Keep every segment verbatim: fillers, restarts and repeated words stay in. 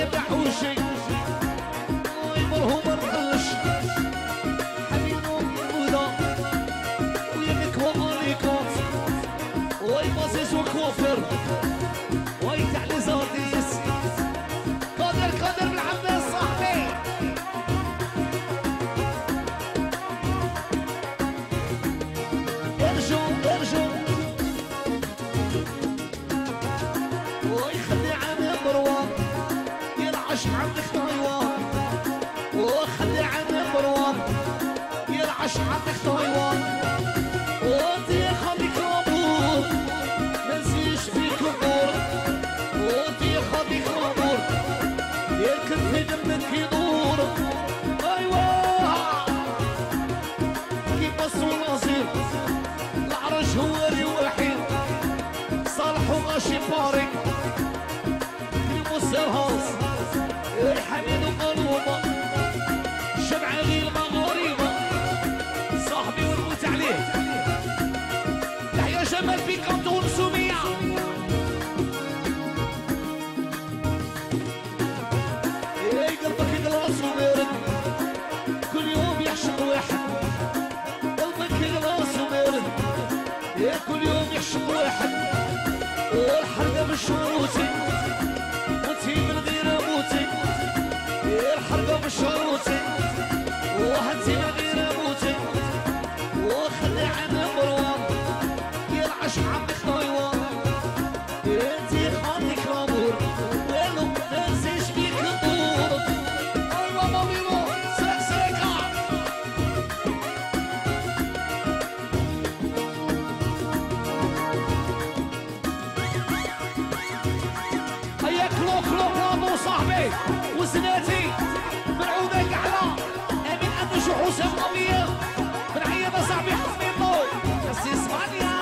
يا دحوشي ويمرهم الرخش حبيبو يمودا ويمكوا عليكوت ويبازيز وكوفر ويتعلي زارديس قادر قادر بالعباس صاحبي ارجو ارجو ويخلي عن مروان يرعش عندك تايوان وخلي عن مروان يرعش عندك تايوان وانتي خليك امور منسيش فيك امور وانتي خليك امور يركب في دمك يدور ايوه كيف الصناصير العرش هو الوحيد صالح وغاشي فارق السرهاص الحميد وقلوبه شمع غير المغاربه صاحبي ونموت عليه تحيا جمال في كانتون سوميه اي قلبك يغلاص وبارد كل يوم يعشق واحد قلبك يغلاص وبارد يا كل يوم يعشق واحد والحرقه بالشروطي موتي من غير موتي الحرقه بالشروطي وهاتي من غير موتي وخلي عن مروان يرعش عندك تايوان انتي خاطيك رامور وينو منسيش بيك الدور ايوا ماميرو سيك سيكا هيا كلو كلو برافو صاحبي وزناتي من عودك على امين انجو حسام قويه من عيادة صاحبي حسني الضوء بس اسمعني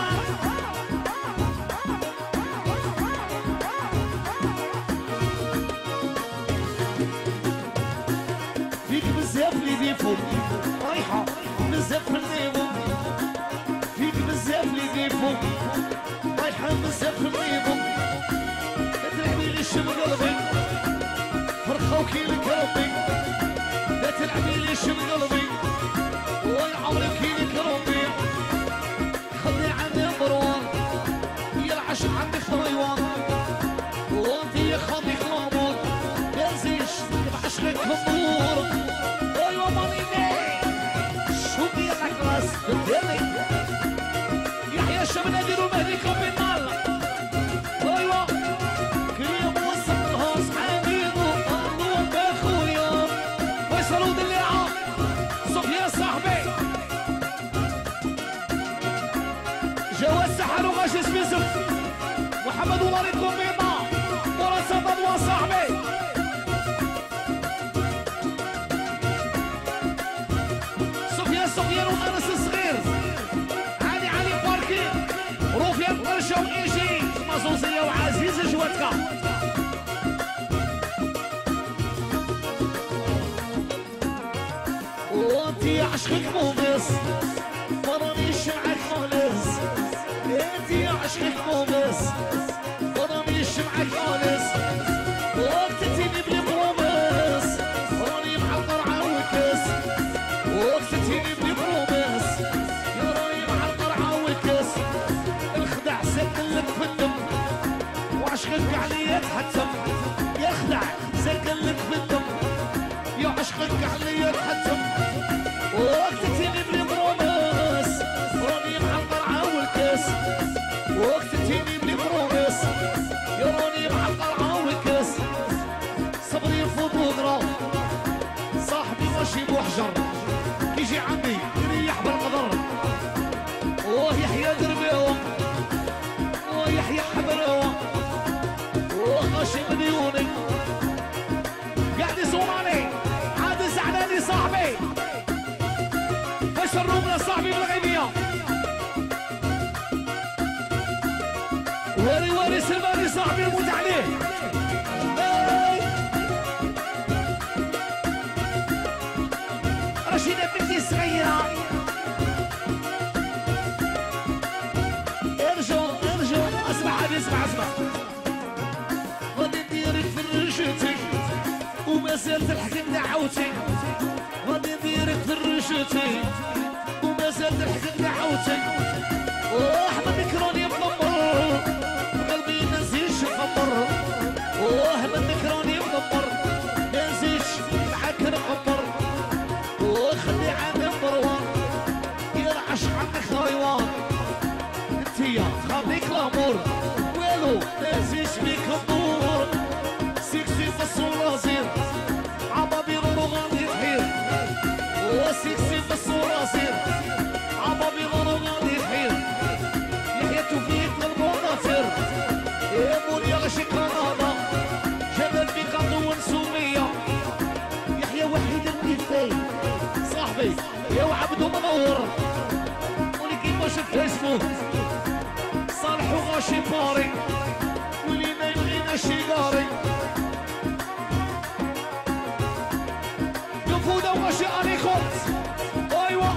فيك بزاف اللي ديفو رايحه بزاف النيمو فيك بزاف اللي ديفو رايحه بزاف النيمو تلعبي لي شم قلبي فرخوكي لك ربي لا تلعبي لي شم قلبي والعمرك لك ربي خلي عندي مروان يرعش عندك تايوان وانتي خاطي خامور ما نزيش بعشقك مطور ايوا ماني شو بيك راس قدامي يحيى الشمال نديرو مهدي كومبينال ايوا كريم وصل الهاص حميد وقالوا باخويا فيصل ودليعه صوفيا صاحبي جواز سحر وغاشي سبيسف محمد وليد كومبينا ورا صدد وصاحبي صوفيا صوفيا وانس الصغير علي علي باركي روفيا قرشه وايجي مازوزيه وعزيز جواتكا وانتي عشقك مومس ما رانيش معاك خالص انتي عشقك مومس ما رانيش معاك خالص وقتتيني بلي برومس راني معطر عاوكس وقتتيني بلي برومس يا راني معطر عاوكس الخدع سكنلك في الدم وعشقك عليا تحتم يا خدع سكنلك في الدم يا عشقك عليا تحتم وقتتيني بلي برومس راني معطر عاوكس وقتتيني بلي برومس يا راني معطر عاوكس صبري يفوت وغرا صاحبي ماشي بوحجر كيجي عندي يريح بالقدر ويحيى دربيوه ويحيى حبروه وغاشي مليونك زلت الحكم دعوتي غادي نديرك في الرشتي وما زلت الحكم دعوتي واحمد كروني مدمر قلبي ما نزيدش نخمر واحمد كروني مدمر ما نزيدش معاك نخمر وخلي عاد مروان يرعش عنك خيوان انتيا خليك الامور والو ما نزيدش بيك الدور سيكسي فالصورة زين عبابي غرو غادي تحير وسيكسي فالصورة زين عبابي غرو غادي تحير يحيى توفيق للمناصر يا مولي غشي كندا جبل بيقاطو ونسومية يحيى وحيد المثال صاحبي يا وعبدو منور ولي كيما شفت اسمه صالح وغاشي باري ولي ما يلغينا شيغاري يفودا وغاشي انيكوت ايوا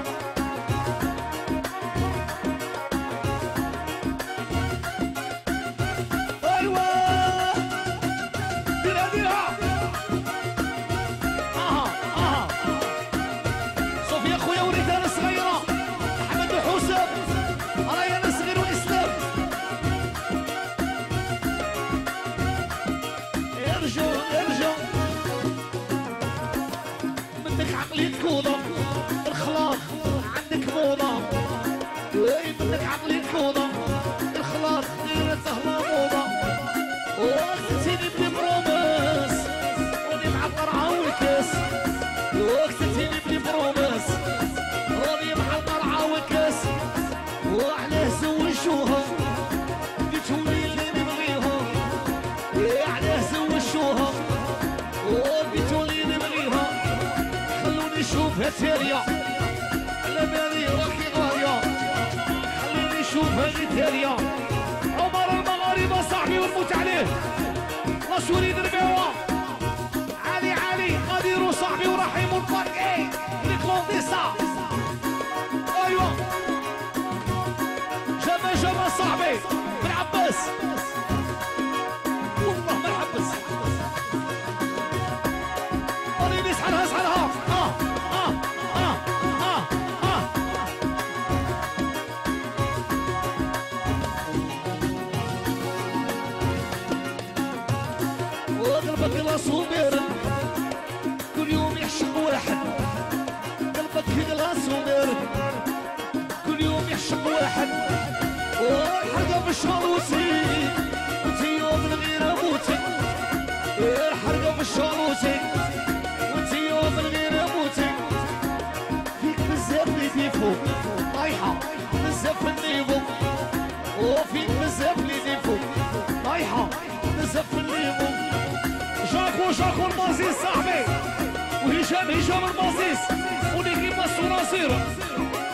الخلاق عندك موضة اي بدك عقلي موضة الخلاق غير سهلة موضة وقتتيني بلي برومس راني مع القرعة والكاس وقتتيني بلي برومس راني مع القرعة والكاس وعلاه زوجوها بتولي اللي نبغيها علاه زوجوها وبتولي نبغيها نشوفها تالية على بالي راكي غالية خليني نشوفها غي تالية عمر المغاربة صاحبي ونموت عليه لاشوري درباوة علي علي غاديرو صاحبي ورحيم الباركي ليكلونديسا ايوا جما جما صاحبي بن عباس والله ما نحبس راني نسحلها اسحلها اه قلبك غلاص وبارد كل يوم يحشق واحد قلبك غلاص وبارد كل يوم يحشق واحد والحرقة في الشالوتي وانتي يوم من غير اموتي الحرقة في الشالوتي وانتي يوم من غير اموتي فيك بزاف لي ديفو طايحة بزاف النيفو وفيك بزاف لي ديفو طايحة بزاف النيفو جاكو جاكو المازيس صاحبي وهشام هشام المازيس ونيكيب الصراصير